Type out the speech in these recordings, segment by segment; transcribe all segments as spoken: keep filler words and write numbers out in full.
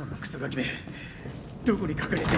このクソガキめ、どこに隠れてる？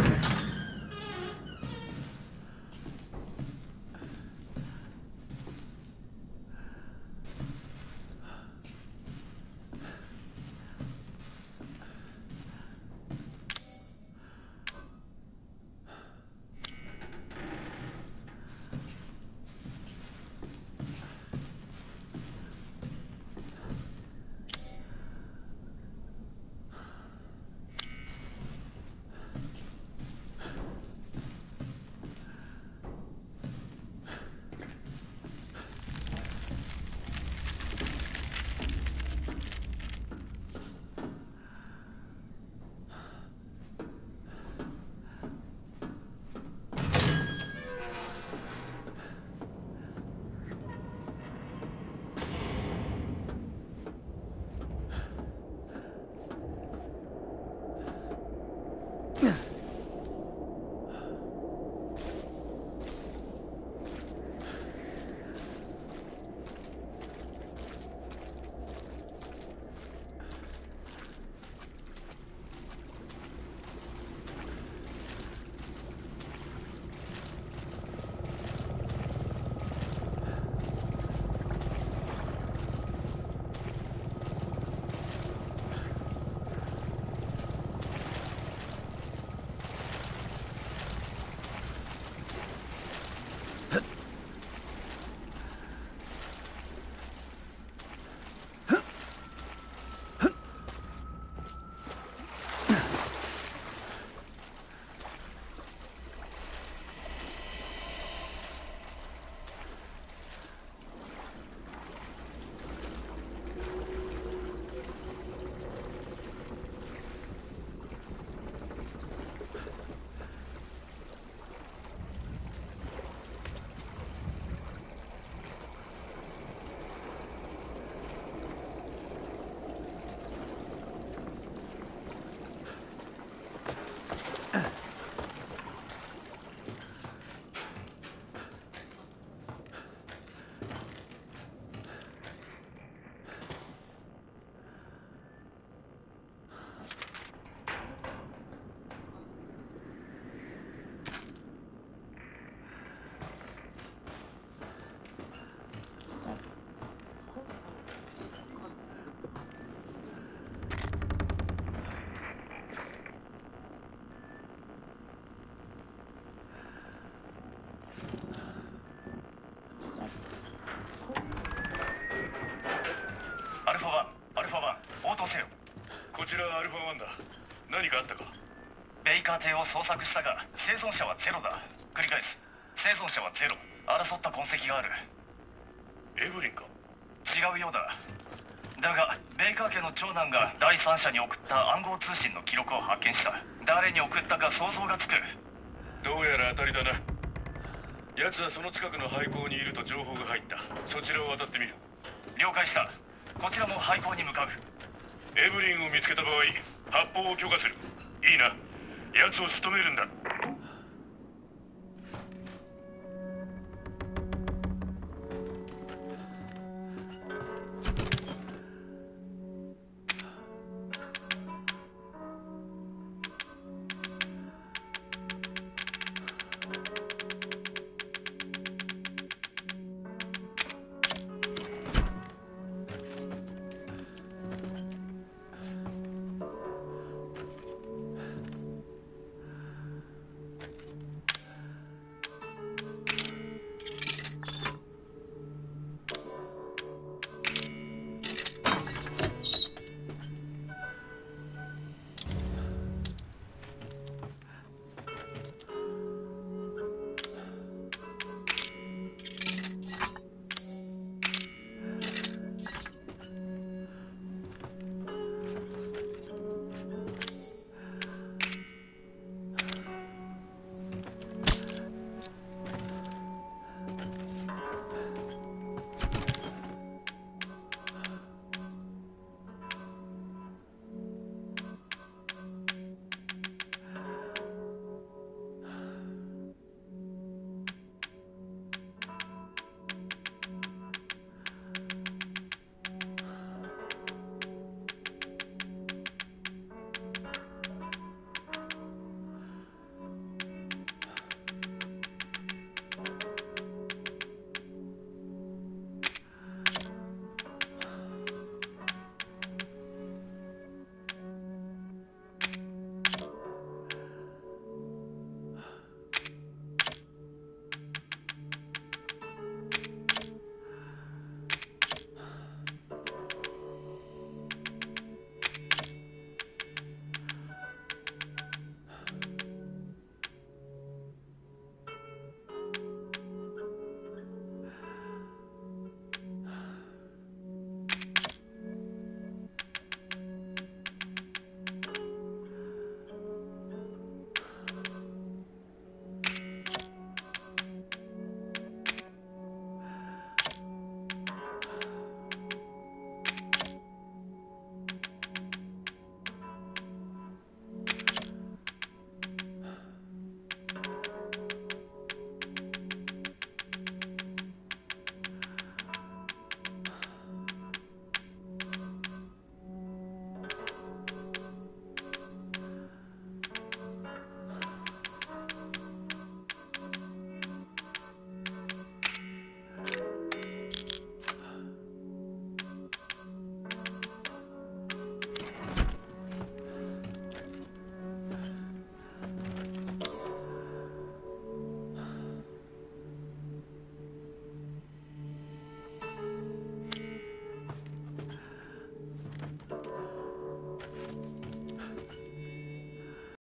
こちらアルファワンだ。何かあったか？ベイカー邸を捜索したが生存者はゼロだ。繰り返す、生存者はゼロ。争った痕跡がある。エブリンか？違うようだ。だがベイカー家の長男が第三者に送った暗号通信の記録を発見した。誰に送ったか想像がつく。どうやら当たりだな。奴はその近くの廃坑にいると情報が入った。そちらを渡ってみる。了解した。こちらも廃坑に向かう。エブリンを見つけた場合発砲を許可する。いいな。奴を仕留めるんだ。